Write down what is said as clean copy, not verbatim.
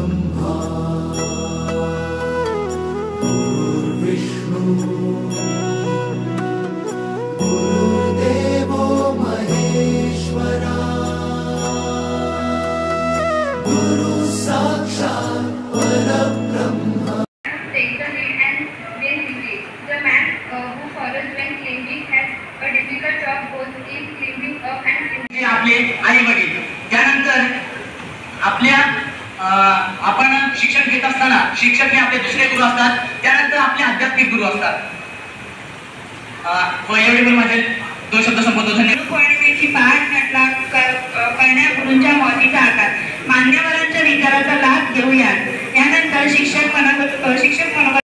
परब्रह्मा गुरुर्विष्णु गुरुर्देवो महेश्वरा गुरु साक्षात् परब्रह्मा. Take the lead and win debate. The man who follows when climbing has a difficult job both in climbing up and climbing. आपले आई वडील. त्यानंतर आपल्या आपण शिक्षण घेत असताना शिक्षक हे आपले दुसरे गुरु असतात. त्यानंतर आपले आध्यात्मिक गुरु असतात. एवढे पण माझे 2 शब्द संबोधन. पौर्णिमेची पहाट नटला करण्या गुरूंच्या मौतीचा आकार. मान्यवरांच्या विचाराचा लाभ घेऊया. यानंतर शिक्षक